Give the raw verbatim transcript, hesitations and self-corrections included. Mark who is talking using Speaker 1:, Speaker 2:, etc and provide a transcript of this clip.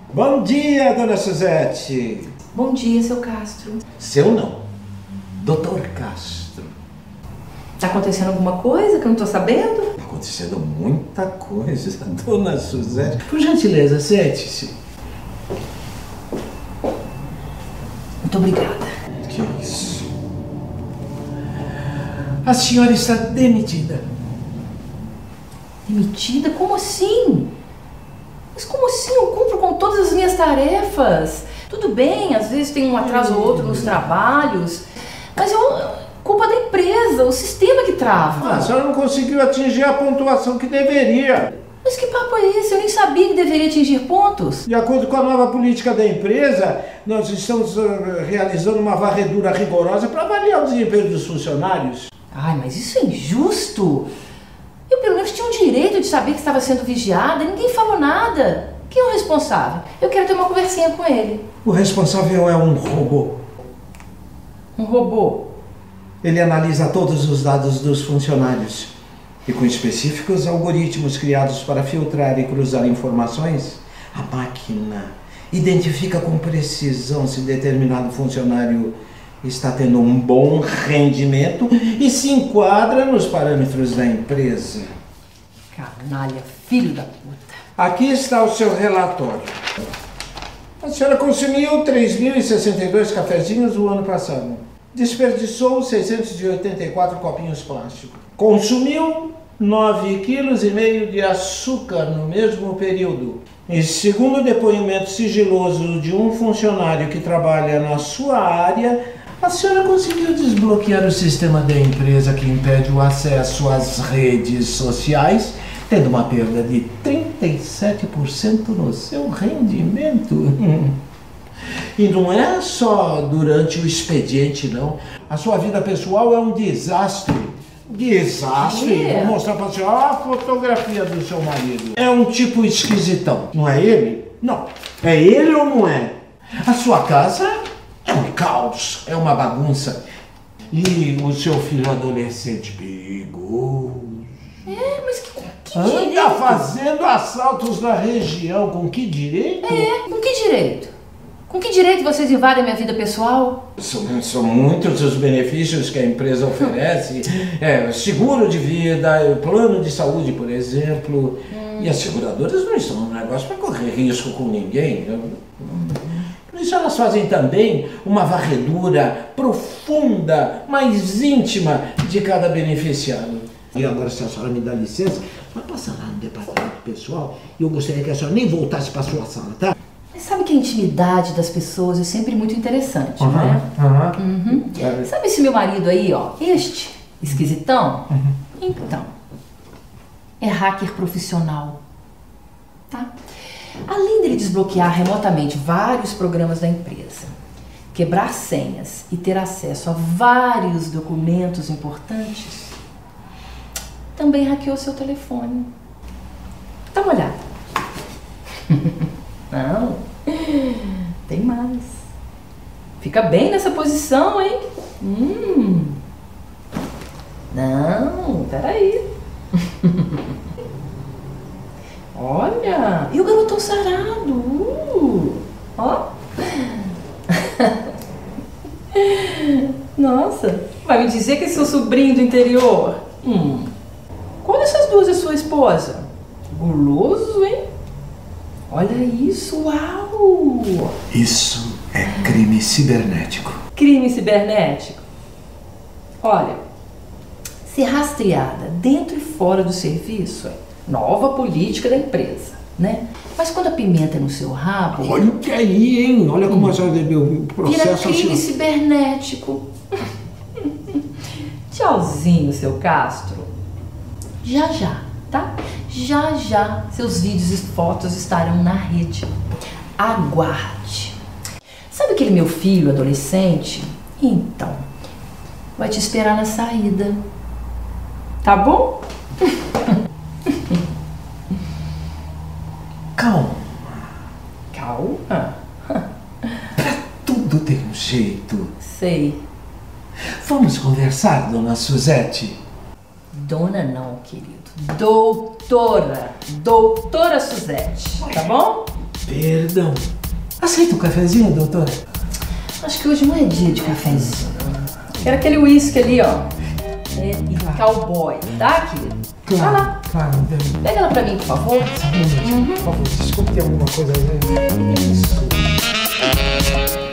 Speaker 1: Bom dia, dona Suzete.
Speaker 2: Bom dia, seu Castro.
Speaker 1: Seu não, doutor Castro.
Speaker 2: Tá acontecendo alguma coisa que eu não tô sabendo?
Speaker 1: Tá acontecendo muita coisa, dona Suzete. Por gentileza, sente-se.
Speaker 2: Muito obrigada.
Speaker 1: Que isso? A senhora está demitida.
Speaker 2: Demitida? Como assim? Mas como assim? Eu cumpro com todas as minhas tarefas. Tudo bem, às vezes tem um atraso ou outro nos trabalhos, mas eu... culpa da empresa, o sistema que trava.
Speaker 1: Ah, a senhora não conseguiu atingir a pontuação que deveria.
Speaker 2: Mas que papo é esse? Eu nem sabia que deveria atingir pontos.
Speaker 1: De acordo com a nova política da empresa, nós estamos uh, realizando uma varredura rigorosa para avaliar o desempenho dos funcionários.
Speaker 2: Ai, mas isso é injusto. Eu pelo menos tinha o direito de saber que estava sendo vigiada, ninguém falou nada. Quem é o responsável? Eu quero ter uma conversinha com ele.
Speaker 1: O responsável é um robô.
Speaker 2: Um robô?
Speaker 1: Ele analisa todos os dados dos funcionários e com específicos algoritmos criados para filtrar e cruzar informações, a máquina identifica com precisão se determinado funcionário está tendo um bom rendimento e se enquadra nos parâmetros da empresa.
Speaker 2: Canalha, filho da puta.
Speaker 1: Aqui está o seu relatório. A senhora consumiu três mil e sessenta e dois cafezinhos no ano passado. Desperdiçou seiscentos e oitenta e quatro copinhos plásticos. Consumiu nove vírgula cinco quilos de açúcar no mesmo período. E segundo o depoimento sigiloso de um funcionário que trabalha na sua área, a senhora conseguiu desbloquear o sistema da empresa que impede o acesso às redes sociais, tendo uma perda de trinta e sete por cento no seu rendimento. E não é só durante o expediente, não. A sua vida pessoal é um desastre. Desastre?
Speaker 2: É.
Speaker 1: Vou mostrar pra senhora a fotografia do seu marido. É um tipo esquisitão. Não é ele? Não. É ele ou não é? A sua casa é um caos, é uma bagunça. E o seu filho adolescente perigoso.
Speaker 2: É, mas que, que
Speaker 1: Anda
Speaker 2: direito?
Speaker 1: fazendo assaltos na região. Com que direito?
Speaker 2: É, com que direito? Com que direito vocês invadem minha vida pessoal?
Speaker 1: São, são muitos os benefícios que a empresa oferece. É, seguro de vida, plano de saúde, por exemplo. Hum. E as seguradoras não estão no negócio para correr risco com ninguém. Por isso elas fazem também uma varredura profunda, mais íntima de cada beneficiário. E agora, se a senhora me dá licença, vai passar lá no departamento pessoal e eu gostaria que a senhora nem voltasse para a sua sala, tá?
Speaker 2: Mas sabe que a intimidade das pessoas é sempre muito interessante,
Speaker 1: Uhum,
Speaker 2: né?
Speaker 1: uhum.
Speaker 2: Uhum.
Speaker 1: É.
Speaker 2: Sabe esse meu marido aí, ó, este esquisitão?
Speaker 1: Uhum.
Speaker 2: Então, é hacker profissional, tá? Além dele desbloquear remotamente vários programas da empresa, quebrar senhas e ter acesso a vários documentos importantes, também hackeou seu telefone. Dá uma olhada. Não, tem mais. Fica bem nessa posição, hein? Hum. Não, peraí. Olha, e o garotão sarado. Uh, ó. Nossa, vai me dizer que é seu sobrinho do interior? Hum. Qual dessas duas é sua esposa? Guloso, hein? Olha isso, uau!
Speaker 1: Isso é crime cibernético.
Speaker 2: Crime cibernético? Olha, ser rastreada dentro e fora do serviço é nova política da empresa, né? Mas quando a pimenta é no seu rabo...
Speaker 1: Olha o que é aí, hein? Olha como hum. a senhora deu o processo...
Speaker 2: Vira crime
Speaker 1: assim...
Speaker 2: cibernético. Tchauzinho, seu Castro. Já, já, tá? Já, já, seus vídeos e fotos estarão na rede. Aguarde. Sabe aquele meu filho adolescente? Então, vai te esperar na saída. Tá bom?
Speaker 1: Calma.
Speaker 2: Calma?
Speaker 1: Pra tudo tem um jeito.
Speaker 2: Sei.
Speaker 1: Vamos conversar, dona Suzete?
Speaker 2: Dona não, querido. Doutora. Doutora Suzete. Tá bom?
Speaker 1: Perdão. Aceita um cafezinho, doutor?
Speaker 2: Acho que hoje não é dia de cafezinho. Quero aquele uísque ali, ó. É, e cowboy, tá, querido?
Speaker 1: Claro,
Speaker 2: Vai lá.
Speaker 1: claro. Então...
Speaker 2: Pega ela pra mim, por favor.
Speaker 1: Um minutinho, por favor. Desculpe, tem alguma coisa a ver? Isso.